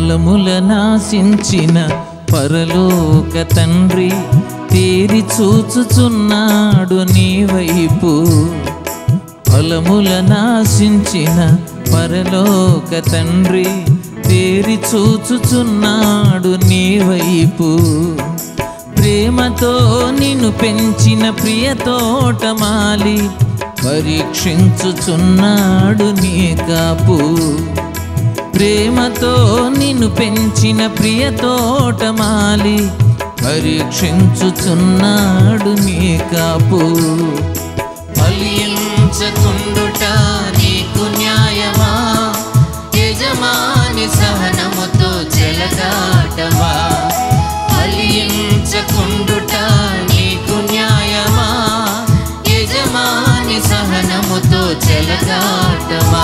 ఫలములనాశించిన పరలోక తండ్రి తేరి చూచుచున్నాడు నీ వైపు. ఫలములనాశించిన పరలోక తండ్రి తేరి చూచుచున్నాడు నీ వైపు. ప్రేమతో నిన్ను పెంచిన ప్రియ తోటమాలి పరీక్షించుచున్నాడు నీ కాపు. ప్రేమతో నిన్ను పెంచిన ప్రియ తోటమాలి పరీక్షించుచున్నాడు నీ కాపు. ఫలించకుండుట నీకు న్యాయమా, యజమాని సహనముతో చెలగాటమా. ఫలించకుండుట నీకు న్యాయమా, యజమాని సహనముతో చెలగాటమా.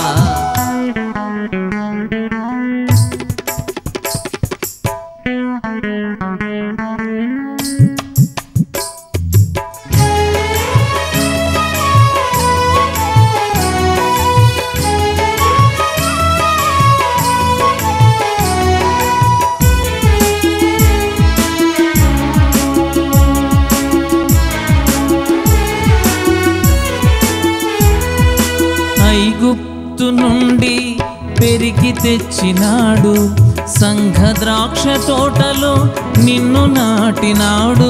ఐగుప్తు నుండి పెరిగి తెచ్చినాడు, సంఘ ద్రాక్ష తోటలో నిన్ను నాటినాడు.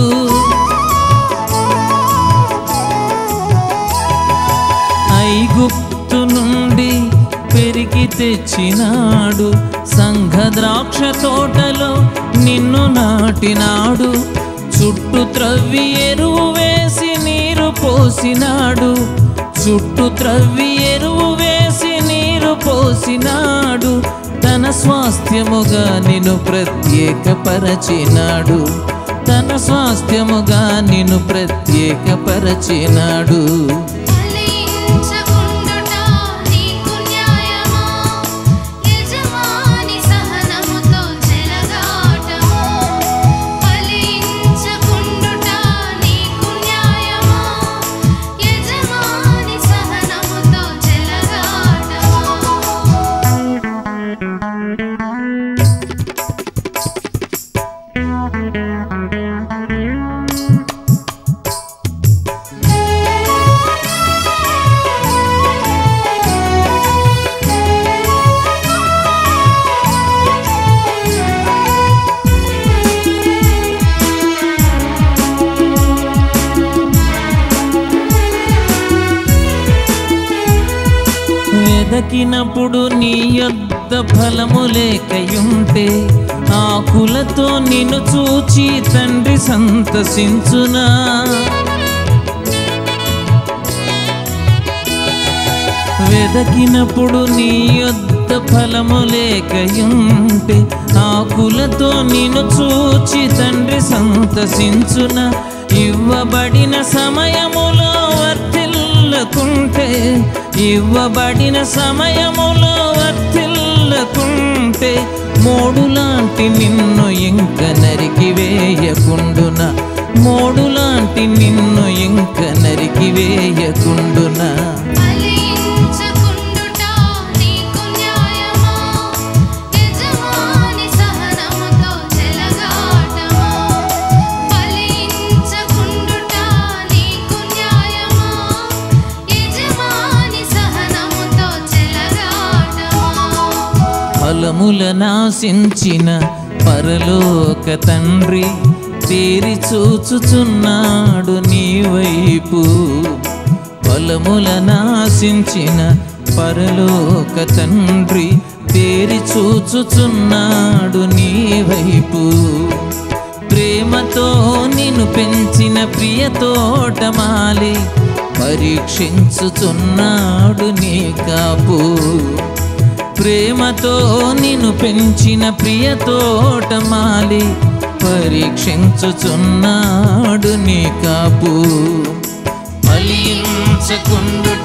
ఐగుప్తు నుండి పెరిగి తెచ్చినాడు, సంఘ ద్రాక్ష తోటలో నిన్ను నాటినాడు. చుట్టూ త్రవ్వి ఎరువు వేసి నీరు పోసినాడు, చుట్టూ త్రవ్వి ఎరువు వేసి నీరు పోసినాడు. తన స్వాస్థ్యముగా నిన్ను ప్రత్యేకపరచినాడు, తన స్వాస్థ్యముగా నిన్ను ప్రత్యేకపరచినాడు. వెదకినప్పుడు నీ యొద్ద ఫలము లేకయుంటే, ఆకులతో నిన్ను చూచి తండ్రి సంతసించునా. వెదకినప్పుడు నీ యొద్ద ఫలము లేకయుంటే, ఆకులతో నిన్ను చూచి తండ్రి సంతసించునా. ఇవ్వబడిన సమయములో వర్ధిల్లకుంటే, ఇవ్వబడిన సమయములో వర్ధిల్లకుంటే, మోడులాంటి నిన్ను ఇంక నరికి వేయకుండునా, మోడులాంటి నిన్ను ఇంక నరికి వేయకుండునా. ఫలములనాశించిన పరలోక తండ్రి తేరి చూచుచున్నాడు నీ వైపు. ఫలములనాశించిన పరలోక తండ్రి తేరి చూచుచున్నాడు నీ వైపు. ప్రేమతో నిన్ను పెంచిన ప్రియ తోటమాలి పరీక్షించుచున్నాడు నీ కాపు. ప్రేమతో నిన్ను పెంచిన ప్రియ తోటమాలి పరీక్షించుచున్నాడు నీ కాపు. ఫలించకుండు